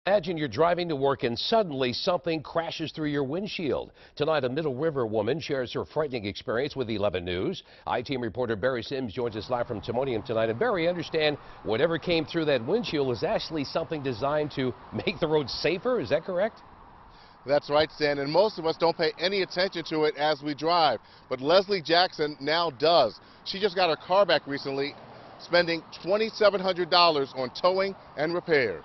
Imagine you're driving to work and suddenly something crashes through your windshield. Tonight, a Middle River woman shares her frightening experience with 11 News. I-Team reporter Barry Sims joins us live from Timonium tonight. And Barry, I understand whatever came through that windshield is actually something designed to make the road safer. Is that correct? That's right, Stan, and most of us don't pay any attention to it as we drive. But Leslie Jackson now does. She just got her car back recently, spending $2,700 on towing and repairs.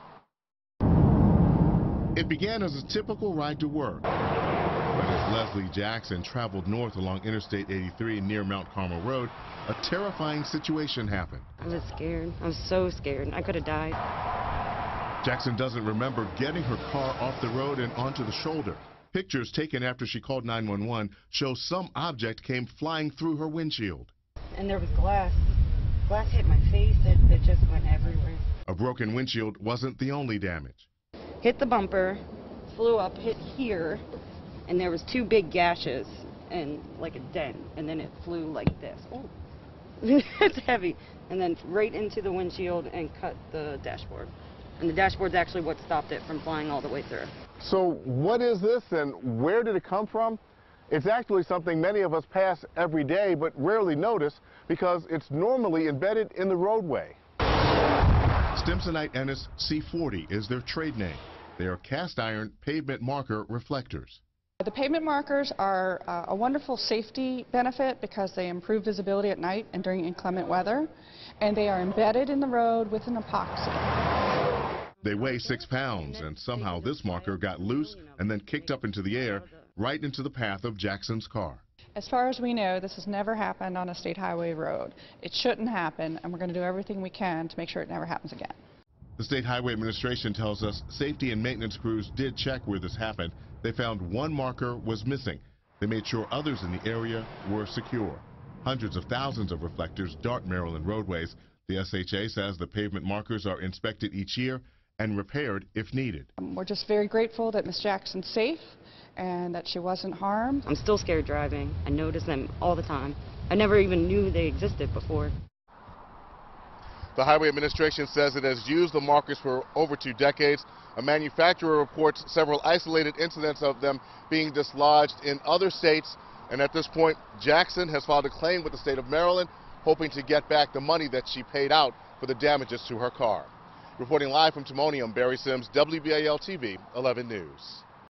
It began as a typical ride to work. But as Leslie Jackson traveled north along Interstate 83 near Mount Carmel Road, a terrifying situation happened. I was scared. I was so scared. I could have died. Jackson doesn't remember getting her car off the road and onto the shoulder. Pictures taken after she called 911 show some object came flying through her windshield. And there was glass. Glass hit my face. It just went everywhere. A broken windshield wasn't the only damage. Hit the bumper, flew up, hit here, and there was 2 big gashes and like a dent, and then it flew like this. Oh, it's heavy. And then right into the windshield and cut the dashboard. And the dashboard's actually what stopped it from flying all the way through. So what is this and where did it come from? It's actually something many of us pass every day but rarely notice because it's normally embedded in the roadway. Stimsonite Ennis C40 is their trade name. They are cast iron pavement marker reflectors. The pavement markers are a wonderful safety benefit because they improve visibility at night and during inclement weather, and they are embedded in the road with an epoxy. They weigh 6 pounds, and somehow this marker got loose and then kicked up into the air right into the path of Jackson's car. As far as we know, this has never happened on a state highway road. It shouldn't happen, and we're going to do everything we can to make sure it never happens again. The State Highway Administration tells us safety and maintenance crews did check where this happened. They found one marker was missing. They made sure others in the area were secure. Hundreds of thousands of reflectors dart Maryland roadways. The SHA says the pavement markers are inspected each year and repaired if needed. We're just very grateful that Miss Jackson's safe and that she wasn't harmed. I'm still scared driving. I notice them all the time. I never even knew they existed before. The Highway Administration says it has used the markers for over 2 decades. A manufacturer reports several isolated incidents of them being dislodged in other states. And at this point, Jackson has filed a claim with the state of Maryland, hoping to get back the money that she paid out for the damages to her car. Reporting live from Timonium, Barry Sims, WBAL-TV, 11 News.